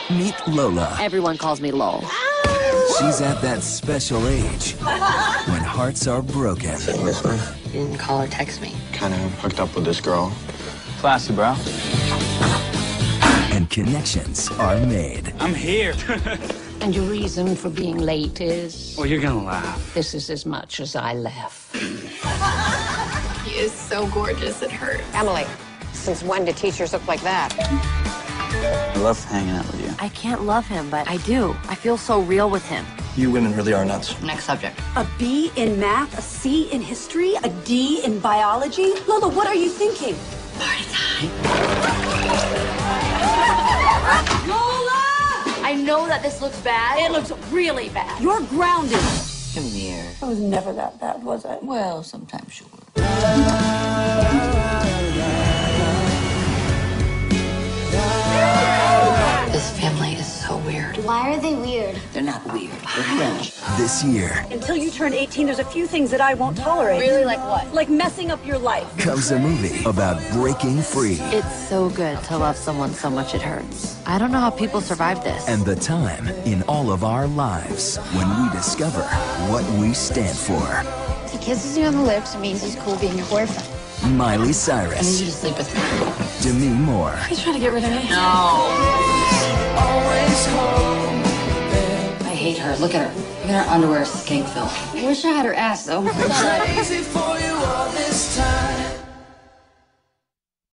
Meet Lola. Everyone calls me Lol. She's at that special age when hearts are broken. This one? Didn't call or text me. Kind of hooked up with this girl. Classy, bro. And connections are made. I'm here. And your reason for being late is? Oh, you're gonna laugh. This is as much as I left. He is so gorgeous, it hurts. Emily, since when do teachers look like that? I love hanging out with you. I can't love him, but I do. I feel so real with him. You women really are nuts. Next subject. A B in math, a C in history, a D in biology? Lola, what are you thinking? Party time. Lola! I know that this looks bad. It looks really bad. You're grounded. Come here. It was never that bad, was it? Well, sometimes sure. This family is so weird. Why are they weird? They're not weird. They're French. This year Until you turn 18, there's a few things that I won't tolerate. Really, like what? Like messing up your life. comes a movie about breaking free It's so good to love someone so much it hurts. I don't know how people survive this. and the time in all of our lives when we discover what we stand for. If he kisses you on the lips, it means he's cool being your boyfriend. Miley I need you Cyrus, to sleep with me. Demi Moore, He's trying to get rid of me. I hate her. Look at her. Look at her underwear skank filled. I wish I had her ass though. Crazy for you all this time.